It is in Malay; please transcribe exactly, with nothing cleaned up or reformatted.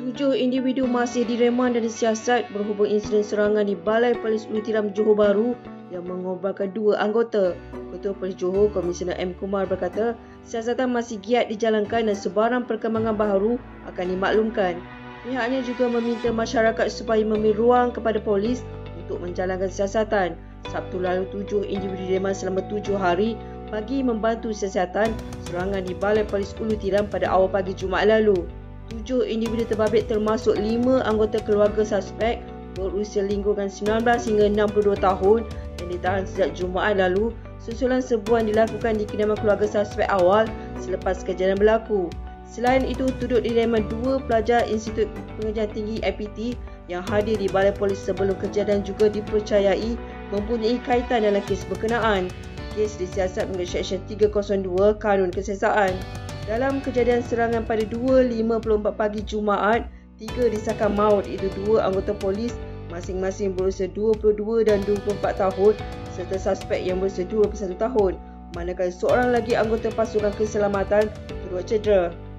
Tujuh individu masih direman dan disiasat berhubung insiden serangan di Balai Polis Ulu Tiram Johor Bahru yang mengorbankan dua anggota. Ketua Polis Johor, Komisioner M. Kumar berkata, siasatan masih giat dijalankan dan sebarang perkembangan baharu akan dimaklumkan. Pihaknya juga meminta masyarakat supaya memberi ruang kepada polis untuk menjalankan siasatan. Sabtu lalu, tujuh individu direman selama tujuh hari bagi membantu siasatan serangan di Balai Polis Ulu Tiram pada awal pagi Jumaat lalu. Tujuh individu terbabit termasuk lima anggota keluarga suspek berusia lingkungan sembilan belas hingga enam puluh dua tahun yang ditahan sejak Jumaat lalu susulan serbuan dilakukan di kediaman keluarga suspek awal selepas kejadian berlaku. Selain itu, turut direman dua pelajar Institut Pengajian Tinggi I P T yang hadir di Balai Polis sebelum kejadian juga dipercayai mempunyai kaitan dalam kes berkenaan. Kes disiasat mengikut Seksyen tiga kosong dua Kanun Kesiasaan. Dalam kejadian serangan pada dua lima puluh empat pagi Jumaat, tiga disahkan maut iaitu dua anggota polis masing-masing berusia dua puluh dua dan dua puluh empat tahun serta suspek yang berusia dua puluh satu tahun, manakala seorang lagi anggota pasukan keselamatan turut cedera.